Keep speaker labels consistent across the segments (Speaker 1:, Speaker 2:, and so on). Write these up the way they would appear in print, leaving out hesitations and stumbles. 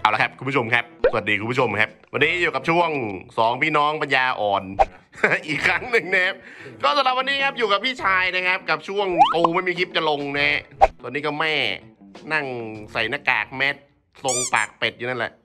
Speaker 1: เอาละครับคุณผู้ชมครับสวัสดีคุณผู้ชมครับวันนี้อยู่กับช่วง2พี่น้องปัญญาอ่อน อีกครั้งหนึ่งนะครับก็สำหรับวันนี้ครับอยู่กับพี่ชายนะครับกับช่วงกูไม่มีคลิปจะลงนะตอนนี้ก็แม่นั่งใส่หน้ากากแมสทรงปากเป็ดอยู่นั่นแหละ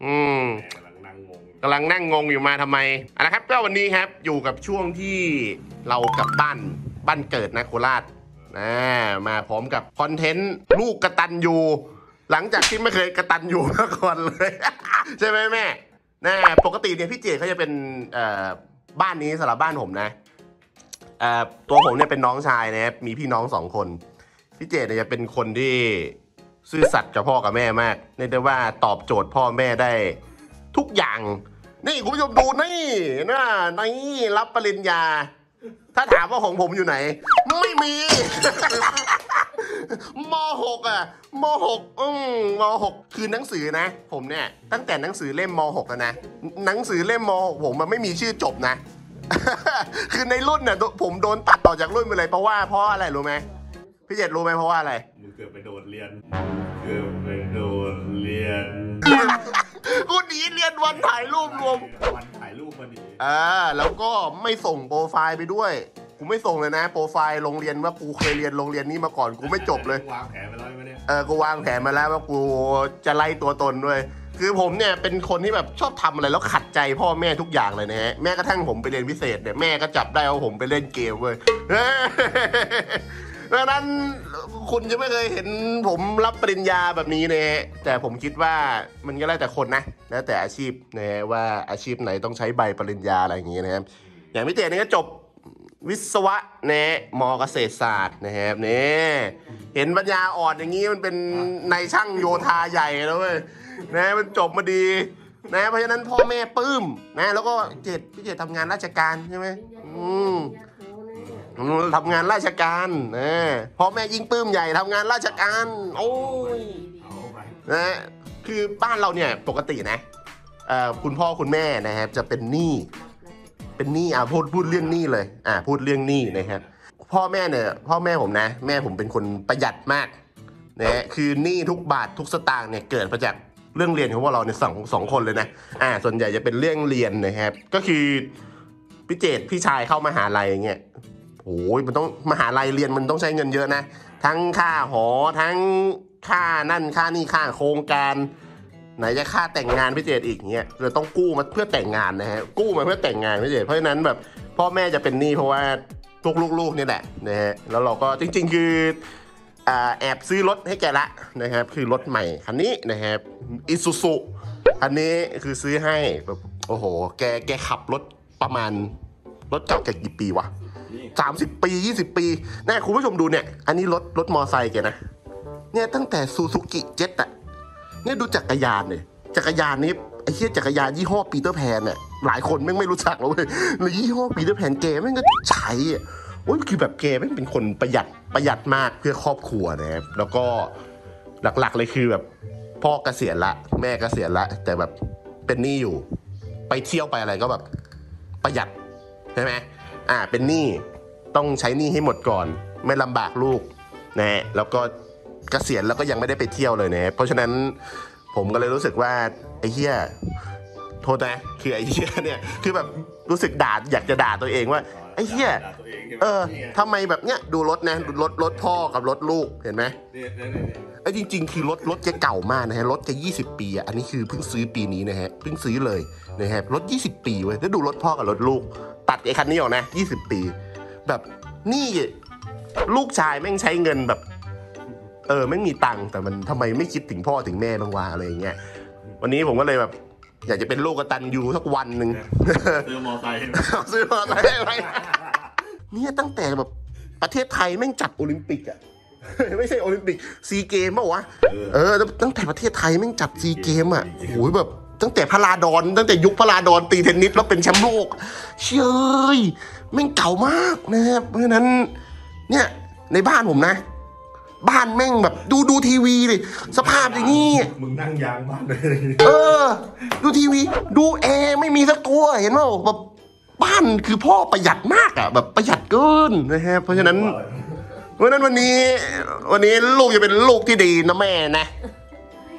Speaker 1: กำลังนั่งงงอยู่มาทำไมนะครับก็วันนี้ครับอยู่กับช่วงที่เรากลับบ้านเกิดนะโคราชมาพร้อมกับคอนเทนต์ลูกกตัญญูหลังจากที่ไม่เคยกตัญญูมาก่อนเลย ใช่ไหมแม่ปกติเนี่ยพี่เจเขาจะเป็นบ้านนี้สำหรับบ้านผมนะตัวผมเนี่ยเป็นน้องชายนะครับมีพี่น้อง2 คนพี่เจเนี่ยจะเป็นคนที่ซื่อสัตย์กับพ่อกับแม่มากเรียกได้ว่าตอบโจทย์พ่อแม่ได้ทุกอย่างนี่คุณผู้ชมดูนี่รับปริญญาถ้าถามว่าของผมอยู่ไหนไม่มี ม.6 อ่ะม.6 คือหนังสือนะผมเนี่ยตั้งแต่หนังสือเล่มม.6 แล้วนะหนังสือเล่มม.6 ผมมันไม่มีชื่อจบนะ คือในรุ่นเนี่ยผมโดนตัดต่อจากรุ่นไปเลยเพราะอะไรรู้ไหมพี่เจตรู้ไหมเพราะว่าอะไร
Speaker 2: มึงเกือบไปโดดเรียน
Speaker 1: กูหนีเรียนวันถ่ายรูปรวม
Speaker 2: วันถ่ายรูปพอดี
Speaker 1: แล้วก็ไม่ส่งโปรไฟล์ไปด้วยกูไม่ส่งเลยนะโปรไฟล์โรงเรียนว่ากูเคยเรียนโรงเรียนนี้มาก่อนกูไม่จบเลยว
Speaker 2: างแผนมาแล้วไหมเนี่ย
Speaker 1: กูวางแผนมาแล้วว่ากูจะไล่ตัวตนด้วยคือผมเนี่ยเป็นคนที่แบบชอบทำอะไรแล้วขัดใจพ่อแม่ทุกอย่างเลยนะฮะแม้กระทั่งผมไปเรียนพิเศษเนี่ยแม่ก็จับได้ว่าผมไปเล่นเกมเว้ยดังนั้นคุณจะไม่เคยเห็นผมรับปริญญาแบบนี้นะแต่ผมคิดว่ามันก็แล้วแต่คนนะแล้วแต่อาชีพนะว่าอาชีพไหนต้องใช้ใบปริญญาอะไรอย่างงี้นะครับอย่างพี่เจนี่ก็จบวิศวะนะม.เกษตรศาสตร์นะครับนี่เห็นปัญญาอ่อนอย่างนี้มันเป็นนายช่างโยธาใหญ่แล้วเว้ยนะมันจบมาดีนะเพราะฉะนั้นพ่อแม่ปลื้มนะแล้วก็พี่เจทำงานราชการใช่ไหมทำงานราชการพ่อแม่ยิ่งปลื้มใหญ่ทำงานราชการโอ้ยนะคือบ้านเราเนี่ยปกตินะคุณพ่อคุณแม่นะครับจะเป็นหนี้พูดเรื่องหนี้เลยพูดเรื่องหนี้นะครับพ่อแม่ผมนะแม่ผมเป็นคนประหยัดมากนะคือหนี้ทุกบาททุกสตางค์เนี่ยเกิดมาจากเรื่องเรียนของพวกเราเนี่ยสองคนเลยนะส่วนใหญ่จะเป็นเรื่องเรียนนะครับก็คือพี่ชายเข้ามหาลัยอย่างเงี้ยโอ้ยมันต้องมหาลัยเรียนมันต้องใช้เงินเยอะนะทั้งค่าหอทั้งค่านั่นค่านี่ค่าโครงการไหนจะค่าแต่งงานพี่เจตอีกเงี้ยเราต้องกู้มาเพื่อแต่งงานนะฮะกู้มาเพื่อแต่งงานพี่เจตเพราะฉะนั้นแบบพ่อแม่จะเป็นหนี้เพราะว่าพวกลูกๆนี่แหละนะฮะแล้วเราก็จริงๆคือแอบซื้อรถให้แกละนะครับคือรถใหม่คันนี้นะครับอิซูซุคันนี้คือซื้อให้แบบโอ้โหแกขับรถประมาณรถเก่าแกกี่ปีวะ30 ปี20 ปีนะคุณผู้ชมดูเนี่ยอันนี้รถมอไซค์แกนะเนี่ยตั้งแต่ซูซูกิเจ็ตอะเนี่ยดูจักรยานเนี่ยจักรยานนี้ไอ้เหี้ยจักรยานยี่ห้อปีเตอร์แพนเนี่ยหลายคนไม่รู้จักแล้วเว้ยเลยยี่ห้อปีเตอร์แพนแกแม่งก็ใช้โอ้ยคือแบบแกแม่งเป็นคนประหยัดมากเพื่อครอบครัวนะครับแล้วก็หลักๆเลยคือแบบพ่อเกษียณละแม่เกษียณละแต่แบบเป็นหนี้อยู่ไปเที่ยวไปอะไรก็แบบประหยัดใช่ไหมเป็นหนี้ต้องใช้หนี้ให้หมดก่อนไม่ลำบากลูกนะแล้วก็เกษียณแล้วก็ยังไม่ได้ไปเที่ยวเลยนะเพราะฉะนั้นผมก็เลยรู้สึกว่าไอ้เหี้ยโทษนะคือไอ้เหี้ยเนี่ยคือแบบรู้สึกอยากจะด่าตัวเองว่าไอ้เหี้ยทำไมแบบเนี้ยดูรถนะรถพ่อกับรถลูกเห็นไหมไอ้จริงๆคือรถแกเก่ามากนะฮะรถแก20 ปีอันนี้คือเพิ่งซื้อปีนี้นะฮะเพิ่งซื้อเลยนะฮะรถ20 ปีเว้ยแล้วดูรถพ่อกับรถลูกตัดไอ้คันนี้ออกนะ20 ปีแบบนี่ลูกชายแม่งใช้เงินแบบไม่มีตังค์แต่มันทำไมไม่คิดถึงพ่อถึงแม่บ้างวะอะไรอย่างเงี้ยวันนี้ผมก็เลยแบบอยากจะเป็นลูกกตัญญูสักวันหนึ่ง
Speaker 2: ซื้อมอไซค์
Speaker 1: ไปเนี่ยตั้งแต่แบบประเทศไทยแม่งจัดโอลิมปิกอะไม่ใช่โอลิมปิกซีเกมป่ะวะตั้งแต่ประเทศไทยแม่งจัดซีเกมอะโอ้ยแบบตั้งแต่พระราดอนตั้งแต่ยุคพระราดอนตีเทนนิสแล้วเป็นแชมป์โลกเชื่อแม่งเก่ามากนะครับเพราะฉะนั้นเนี่ยในบ้านผมนะบ้านแม่งแบบดูทีวีเลยสภาพอย่างนี้
Speaker 2: มึงนั่งยางบ้านเลย
Speaker 1: ดูทีวีดูแอร์ไม่มีสักตัวเห็นไหมแบบบ้านคือพ่อประหยัดมากอ่ะแบบประหยัดเกินนะครับเพราะฉะนั้นวันนี้ลูกจะเป็นลูกที่ดีนะแม่นะ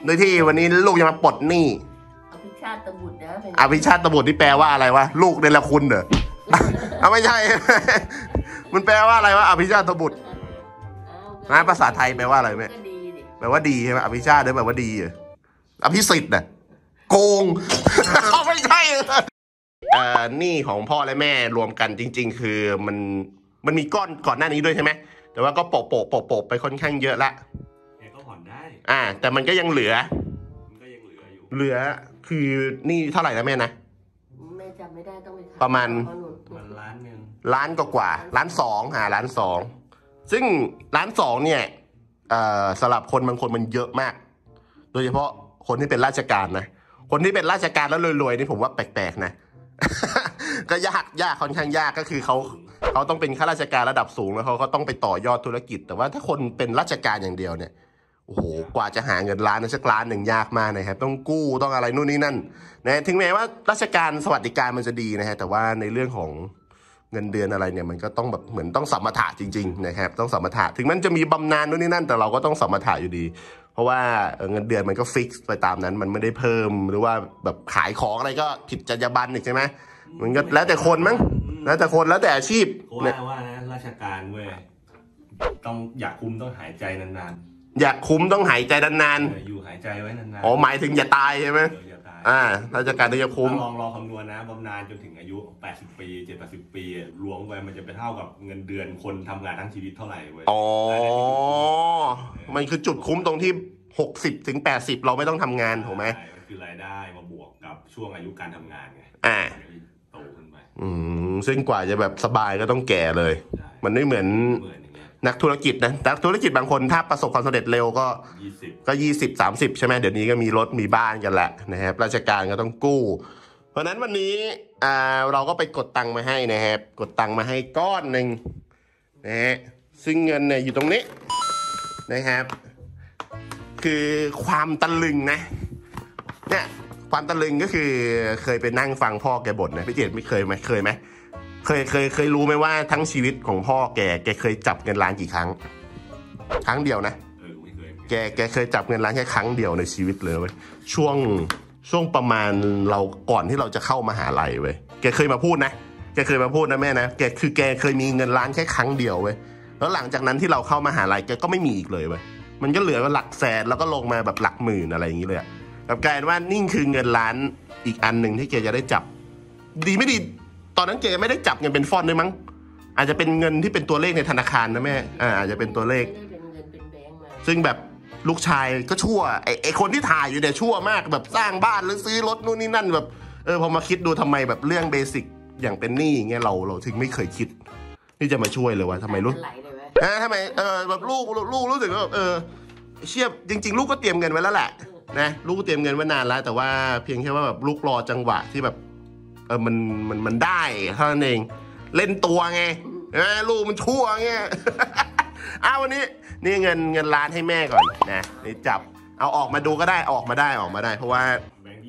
Speaker 1: โดยที่วันนี้ลูกจะมาปลดหนี้
Speaker 3: อภิชาติบุตรนะ
Speaker 1: อภิชาติบุตรที่แปลว่าอะไรวะลูกเนรคุณเหรอเอาไม่ใช่ มันแปลว่าอะไรวะอภิชาติบุตรนะภาษาไทยแปลว่าอะไรแม่แปลว่าดีใช่ไหมอภิชาติแปลว่าดีอภิสิทธิ์น่ะโกง ไม่ใช่หนี้ของพ่อและแม่รวมกันจริงๆคือมันมีก้อนก่อนหน้านี้ด้วยใช่ไหมแต่ว่าก็โปะไปค่อนข้างเยอะละ
Speaker 2: แกก็ผ่อนได้
Speaker 1: แต่มันก็ยังเหลือ
Speaker 2: อยู่
Speaker 1: เหลือคือหนี้เท่าไหร่นะแม่นะ
Speaker 3: แม่จำไม่ได้ต้องไป
Speaker 1: ประมาณ
Speaker 2: ล้าน
Speaker 1: กว่าล้านสองล้านสองซึ่งล้านสองเนี่ยสำหรับคนบางคนมันเยอะมากโดยเฉพาะคนที่เป็นราชการนะคนที่เป็นราชการแล้วรวยๆนี่ผมว่าแปลกๆนะ ก็ยากค่อนข้างยากก็คือเขาต้องเป็นข้าราชการระดับสูงแล้วเขาก็ต้องไปต่อยอดธุรกิจแต่ว่าถ้าคนเป็นราชการอย่างเดียวเนี่ยโอ้โหกว่าจะหาเงินล้านสักล้านหนึ่งยากมากนะครับต้องกู้ต้องอะไรนู่นนี่นั่นนะถึงแม้ว่าราชการสวัสดิการมันจะดีนะฮะแต่ว่าในเรื่องของเงินเดือนอะไรเนี่ยมันก็ต้องแบบเหมือนต้องสัมปทานจริงๆนะครับต้องสัมปทานถึงมันจะมีบำนาญนู่นนี่นั่นแต่เราก็ต้องสัมปทานอยู่ดีเพราะว่าเงินเดือนมันก็ฟิกซ์ไปตามนั้นมันไม่ได้เพิ่มหรือว่าแบบขายของอะไรก็ผิดจรรยาบรรณอีกใช่ไหมมันก็แล้วแต่คนมั้งแล้วแต่คนแล้วแต่อาชีพ
Speaker 2: ว่านะราชการเว้ยต้องอยากคุ้มต้องหายใจนาน
Speaker 1: ๆอยากคุ้มต้องหายใจนาน
Speaker 2: ๆอยู่หายใจไว้นาน
Speaker 1: ๆหมายถึงอย่าตายใช่ไหมราชการที่จะคุ้ม
Speaker 2: ลองคำนวณนะบำนาญจนถึงอายุ80 ปี70 ปีรวมไปมันจะไปเท่ากับเงินเดือนคนทำงานทั้งชีวิตเท่าไหร่เว้ย
Speaker 1: มันคือจุดคุ้มตรงที่60 ถึง 80เราไม่ต้องทำงานถูกไหม
Speaker 2: คือรายได้มาบวกกับช่วงอายุการทำงานไงโตขึ้นไป
Speaker 1: ซึ่งกว่าจะแบบสบายก็ต้องแก่เลยมันไม่เหมือนนักธุรกิจนะนักธุรกิจบางคนถ้าประสบความสำเร็จเร็วก็20-30ใช่ไหมเดี๋ยวนี้ก็มีรถมีบ้านกันแหละนะครับราชการก็ต้องกู้เพราะนั้นวันนี้เราก็ไปกดตังค์มาให้นะครับกดตังค์มาให้ก้อนหนึ่งนะฮะซึ่งเงินเนี่ยอยู่ตรงนี้นะครับคือความตะลึงนะเนี่ยความตะลึงก็คือเคยไปนั่งฟังพ่อแกบ่นนะพี่เจตไม่เคยไหมเคยรู้ไหมว่าทั้งชีวิตของพ่อแกเคยจับเงินล้านกี่ครั้งครั้งเดียวนะแกเคยจับเงินล้านแค่ครั้งเดียวในชีวิตเลยเว้ยช่วงประมาณเราก่อนที่เราจะเข้ามหาลัยเว้ยแกเคยมาพูดนะแม่นะแกเคยมีเงินล้านแค่ครั้งเดียวเว้ยแล้วหลังจากนั้นที่เราเข้ามหาลัยแกก็ไม่มีอีกเลยเว้ยมันก็เหลือหลักแสนแล้วก็ลงมาแบบหลักหมื่นอะไรอย่างนี้เลยแบบกลายเป็นว่านี่คือเงินล้านอีกอันหนึ่งที่แกจะได้จับดีไม่ดีตอนนั้นแกไม่ได้จับเงินเป็นฟอนต์ด้วยมั้งอาจจะเป็นเงินที่เป็นตัวเลขในธนาคารนะแม่อาจจะเป็นตัวเลขซึ่งแบบลูกชายก็ชั่วไอคนที่ถ่ายอยู่เนี่ยชั่วมากแบบสร้างบ้านหรือซื้อรถนู่นนี่นั่นแบบพอมาคิดดูทำไมแบบเรื่องเบสิกอย่างเป็นหนี้อย่างเงี้ยเราถึงไม่เคยคิดที่จะมาช่วยเลยว่าทำไมลูกทำไมแบบลูกรู้สึกว่าเชี่ยจริงๆลูกก็เตรียมเงินไว้แล้วแหละนะลูกก็เตรียมเงินไว้นานแล้วแต่ว่าเพียงแค่ว่าแบบลูกรอจังหวะที่แบบมันได้เท่านั้นเองเล่นตัวไงลูกมันชั่วเงี้ยวันนี้นี่เงินล้านให้แม่ก่อนนะนี่จับเอาออกมาดูก็ได้ออกมาได้เพราะว่า
Speaker 2: แบงค์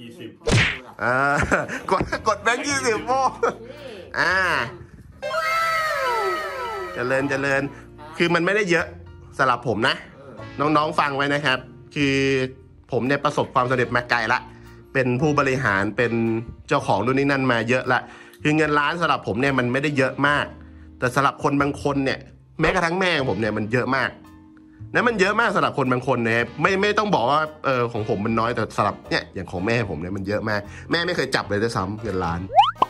Speaker 1: 20กดแบงค์20โม่เจริญคือมันไม่ได้เยอะสำหรับผมนะน้องๆฟังไว้นะครับคือผมเนี่ยประสบความสำเร็จมาไกลละเป็นผู้บริหารเป็นเจ้าของนู่นนี่นั่นมาเยอะละคือเงินล้านสำหรับผมเนี่ยมันไม่ได้เยอะมากแต่สำหรับคนบางคนเนี่ยแม้กระทั่งแม่ของผมเนี่ยมันเยอะมากนะมันเยอะมากสำหรับคนบางคนนะครับไม่ต้องบอกว่าของผมมันน้อยแต่สำหรับเนี่ยอย่างของแม่ผมเนี่ยมันเยอะมากแม่ไม่เคยจับเลยด้วยซ้ำเงินล้าน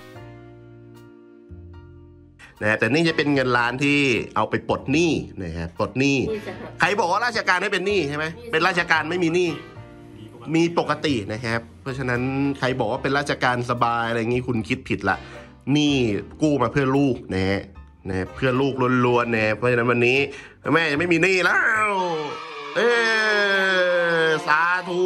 Speaker 1: นะแต่นี่จะเป็นเงินล้านที่เอาไปปลดหนี้นะครับปลดหนี้ใครบอกว่าราชการไม่เป็นหนี้ใช่ไหมเป็นราชการไม่มีหนี้มีปกตินะครับเพราะฉะนั้นใครบอกว่าเป็นราชการสบายอะไรอย่างนี้คุณคิดผิดละหนี้กู้มาเพื่อลูกนะเพื่อลูกล้วนๆนะเพราะฉะนั้นวันนี้แม่จะไม่มีหนี้แล้วสาธุ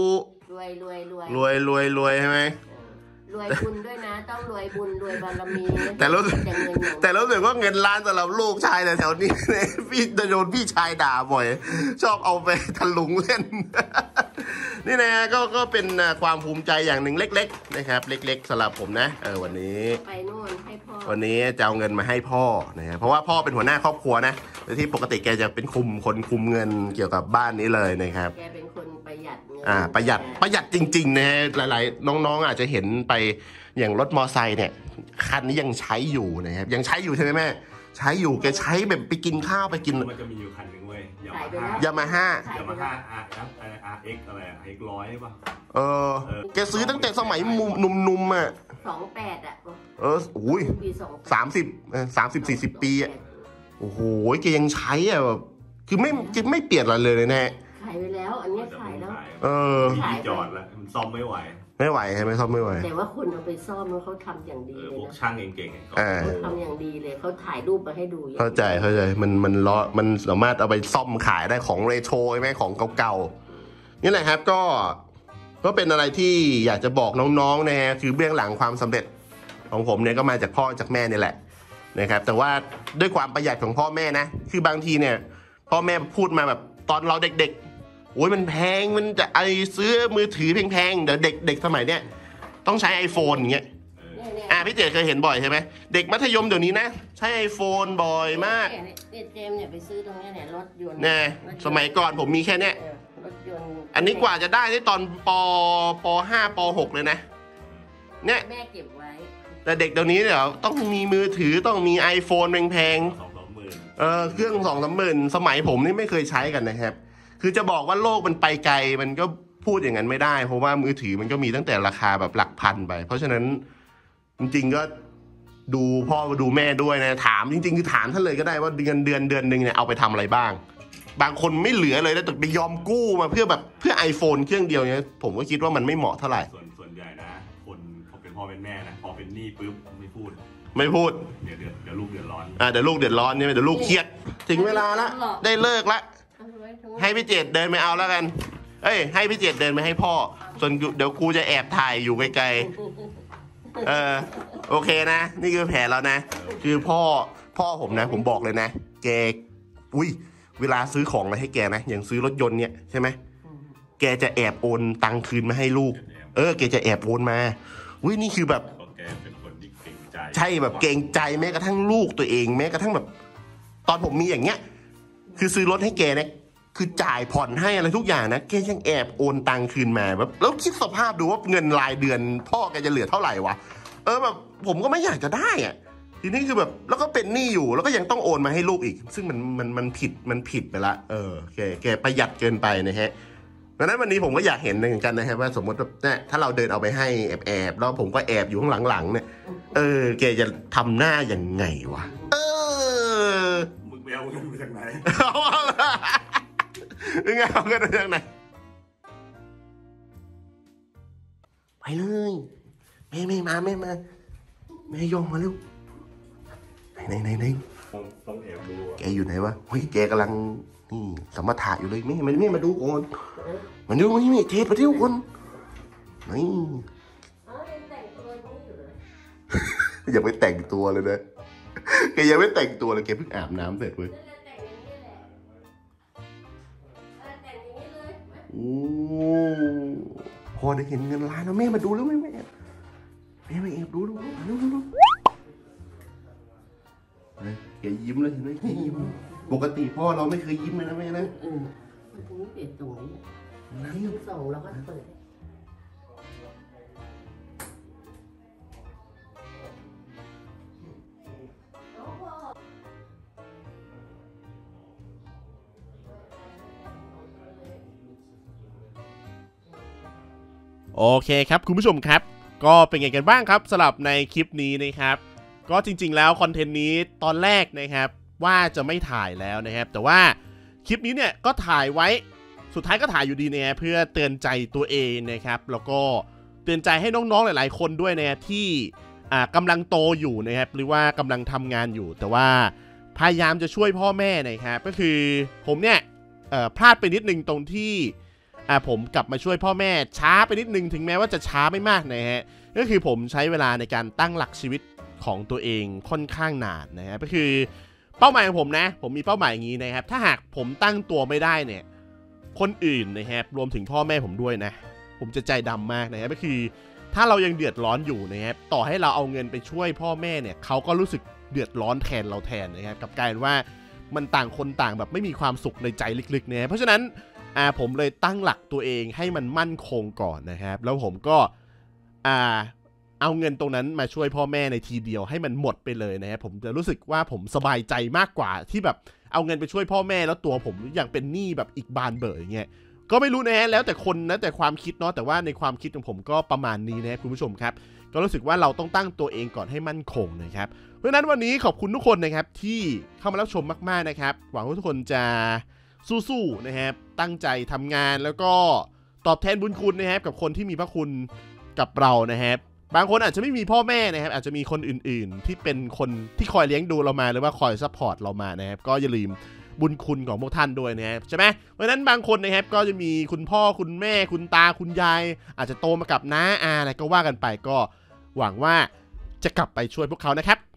Speaker 1: รวยใช่ไหม
Speaker 3: รวยบุญด้วยนะต้องรวยบุญรวยบารมี
Speaker 1: แต่รู้สึกว่าเงินล้านสำหรับลูกชายแถวนี้พี่จะโดนพี่ชายด่าบ่อยชอบเอาไปทะลุงเล่นนี่นะก็เป็นความภูมิใจอย่างหนึ่งเล็กๆนะครับเล็กๆสำหรับผมนะวันนี้
Speaker 3: ไปนู่นให้พ่อ
Speaker 1: วันนี้จะเอาเงินมาให้พ่อนะเพราะว่าพ่อเป็นหัวหน้าครอบครัวนะที่ปกติแกจะเป็นคนคุมเงินเกี่ยวกับบ้านนี้เลยนะครับ
Speaker 3: แกเป็นคนประหยัดยัดเงิน
Speaker 1: ประหยัดจริงๆนะฮะหลายๆน้องๆอาจจะเห็นไปอย่างรถมอไซค์เนี่ยคันนี้ยังใช้อยู่นะครับยังใช้อยู่ใช่ไหมแม่ใช้อยู่แกใช้แบบไปกินข้าวไปกิน
Speaker 2: มันจะมีอยู่คันหนึ่งเว้ย
Speaker 1: ยามาฮ่า
Speaker 2: RX อะไร RX 100 ป่ะ
Speaker 1: แกซื้อตั้งแต่สมัยหนุ่มๆอ่ะ
Speaker 3: 28อ่ะ
Speaker 1: อุ้ย
Speaker 3: ปี
Speaker 1: 30 40 ปีอ่ะโอ้โหแกยังใช้อ่ะแบบคือไม่เปลี่ยนอะไรเลยนะ
Speaker 3: ขายไปแล้วอันนี้ขายแล้ว
Speaker 2: ขายจอดแล้วมันซ่อมไม่ไหว
Speaker 1: ใช่ไหมซ่อมไม่ไหว
Speaker 3: แต่ว่าคนเอาไปซ่อมแล้วเขาทำอย่างดีเลยนะ
Speaker 2: พวกช่างเก่งๆ
Speaker 3: เขาทำอย่างดีเลยเขาถ่ายรูปมาให้ดู
Speaker 1: เข้าใจมันสามารถเอาไปซ่อมขายได้ของเรโทรใช่ไหมของเก่าๆนี่แหละครับก็เป็นอะไรที่อยากจะบอกน้องๆนะฮะคือเบื้องหลังความสำเร็จของผมเนี่ยก็มาจากพ่อจากแม่นี่แหละนะครับแต่ว่าด้วยความประหยัดของพ่อแม่นะคือบางทีเนี่ยพ่อแม่พูดมาแบบตอนเราเด็กๆโอ้ยมันแพงมันจะซื้อมือถือแพงๆเดี๋ยวเด็กสมัยเนี้ยต้องใช้ iPhone อย่างเงี้ยพี่เจเคยเห็นบ่อยใช่ไหมเด็กมัธยมเดี๋ยวนี้นะใช้ iPhone บ่อยมาก
Speaker 3: เจมเนี่ยไปซื้อตรงนี้เนี่ยรถยนต์
Speaker 1: เนี่ยสมัยก่อนผมมีแค่เนี้ยอันนี้กว่าจะได้ตอนป .5 ป .6 เลยนะเนี่ย
Speaker 3: แม่เก็บไว้
Speaker 1: แต่เด็กเดี๋ยวนี้เดี๋ยวต้องมีมือถือต้องมี iPhone แพงๆเครื่อง 2-3 หมื่นสมัยผมนี่ไม่เคยใช้กันนะครับคือจะบอกว่าโลกมันไปไกลมันก็พูดอย่างนั้นไม่ได้เพราะว่ามือถือมันก็มีตั้งแต่ราคาแบบหลักพันไปเพราะฉะนั้นจริงๆก็ดูพ่อดูแม่ด้วยนะถามจริงๆคือถามท่านเลยก็ได้ว่าเดือนนึงเนี่ยเอาไปทำอะไรบ้างบางคนไม่เหลือเลยแล้วแต่ไปยอมกู้มาเพื่อ iPhone เครื่องเดียวเนี่ยผมก็คิดว่ามันไม่เหมาะเท่าไหร่
Speaker 2: ส่วนใหญ่นะคนพอเป็นพ่อเป็นแม่นะพอเป็นหนี้ปุ๊บไม่พูดเดี๋ยวลูกเดือดร้อน
Speaker 1: เดี๋ยวลูกเดือดร้อนเนี่ยเดี๋ยวลูกเครียดถึงเวลาละได้เลิกละให้พี่เจตเดินไปเอาแล้วกันให้พี่เจตเดินไปให้พ่อส่วนเดี๋ยวกูจะแอบถ่ายอยู่ไกลๆโอเคนะนี่คือแผนแล้วนะคือพ่อผมนะผมบอกเลยนะแกเวลาซื้อของอะไรให้แกนะอย่างซื้อรถยนต์เนี่ยใช่ไหมแกจะแอบโอนตังคืนมาให้ลูกแกจะแอบโอนมานี่คือแบบ
Speaker 2: แกเป็นคนที่เก่งใจ
Speaker 1: ใช่แบบเก่งใจแม้กระทั่งลูกตัวเองแม้กระทั่งแบบตอนผมมีอย่างเงี้ยคือซื้อรถให้แกนะคือจ่ายผ่อนให้อะไรทุกอย่างนะแกยังแอบโอนตังคืนมาแบบแล้วคิดสภาพดูว่าเงินรายเดือนพ่อแกจะเหลือเท่าไหร่วะแบบผมก็ไม่อยากจะได้อ่ะทีนี้คือแบบแล้วก็เป็นหนี้อยู่แล้วก็ยังต้องโอนมาให้ลูกอีกซึ่งมันผิดไปละแกประหยัดเกินไปนะฮะดังนั้นวันนี้ผมก็อยากเห็นเหมือนกันนะครับว่าสมมติเนี่ยถ้าเราเดินเอาไปให้แอบแล้วผมก็แอบอยู่ข้างหลังๆเนี่ยแกจะทำหน้ายังไงวะ
Speaker 2: มึงไปเอาเงินมาจากไหน
Speaker 1: มึงเอาเงินมาจากไหนไปเลยไม่มาแม่ยงมาเร็วไหน
Speaker 2: ต้องแอบดู
Speaker 1: แกอยู่ไหนวะแกกำลังนี่สมถะอยู่เลยไม่มาดูก่อนมาดูไม่เทปมาดูก่อนนี่อย่าไปแต่งตัวเลยนะแกยังไม่แต่งตัวเลยแกเพิ่งอาบน้ำเสร็จเว้ยโอ้พอได้เห็นเงินล้านแล้วแม่มาดูแล้วแม่มาแอบดูแกยิ้มเลยเห็นไหมแกยิ้มปกติพ่อเราไม่เคยยิ้มเลยนะแม่นะ
Speaker 3: มันถึงเปลี่ยนตรงนี้ส่งแล้วก็เปิด
Speaker 4: โอเคครับคุณผู้ชมครับก็เป็นไงกันบ้างครับสำหรับในคลิปนี้นะครับก็จริงๆแล้วคอนเทนต์นี้ตอนแรกนะครับว่าจะไม่ถ่ายแล้วนะครับแต่ว่าคลิปนี้เนี่ยก็ถ่ายไว้สุดท้ายก็ถ่ายอยู่ดีนะเพื่อเตือนใจตัวเองนะครับแล้วก็เตือนใจให้น้องๆหลายๆคนด้วยนะที่กำลังโตอยู่นะครับหรือว่ากำลังทำงานอยู่แต่ว่าพยายามจะช่วยพ่อแม่นะครับก็คือผมเนี่ยพลาดไปนิดนึงตรงที่ผมกลับมาช่วยพ่อแม่ช้าไปนิดนึงถึงแม้ว่าจะช้าไม่มากนะฮะก็คือผมใช้เวลาในการตั้งหลักชีวิตของตัวเองค่อนข้างนานนะฮะก็คือเป้าหมายของผมนะผมมีเป้าหมายอย่างนี้นะครับถ้าหากผมตั้งตัวไม่ได้เนี่ยคนอื่นนะครับรวมถึงพ่อแม่ผมด้วยนะผมจะใจดำมากนะครับก็คือถ้าเรายังเดือดร้อนอยู่นะครับต่อให้เราเอาเงินไปช่วยพ่อแม่เนี่ยเขาก็รู้สึกเดือดร้อนแทนเราแทนนะครับกับกลายว่ามันต่างคนต่างแบบไม่มีความสุขในใจลึกๆนะเพราะฉะนั้นผมเลยตั้งหลักตัวเองให้มันมั่นคงก่อนนะครับแล้วผมก็เอาเงินตรงนั้นมาช่วยพ่อแม่ในทีเดียวให้มันหมดไปเลยนะครับผมจะรู้สึกว่าผมสบายใจมากกว่าที่แบบเอาเงินไปช่วยพ่อแม่แล้วตัวผมยังเป็นหนี้แบบอีกบานเบอร์อย่างเงี้ยก็ไม่รู้นะฮะแล้วแต่คนนะแต่ความคิดเนาะแต่ว่าในความคิดของผมก็ประมาณนี้นะครับคุณผู้ชมครับก็รู้สึกว่าเราต้องตั้งตัวเองก่อนให้มั่นคงนะครับเพราะฉะนั้นวันนี้ขอบคุณทุกคนนะครับที่เข้ามารับชมมากๆนะครับหวังว่าทุกคนจะสู้ๆนะครับตั้งใจทำงานแล้วก็ตอบแทนบุญคุณนะครับกับคนที่มีพระคุณกับเรานะครับบางคนอาจจะไม่มีพ่อแม่นะครับอาจจะมีคนอื่นๆที่เป็นคนที่คอยเลี้ยงดูเรามาหรือว่าคอยซัพพอร์ตเรามานะครับก็อย่าลืมบุญคุณของพวกท่านด้วยนะครับใช่ไหมเพราะฉะนั้นบางคนนะครับก็จะมีคุณพ่อคุณแม่คุณตาคุณยายอาจจะโตมากับน้าอาอะไรก็ว่ากันไปก็หวังว่าจะกลับไปช่วยพวกเขานะครับ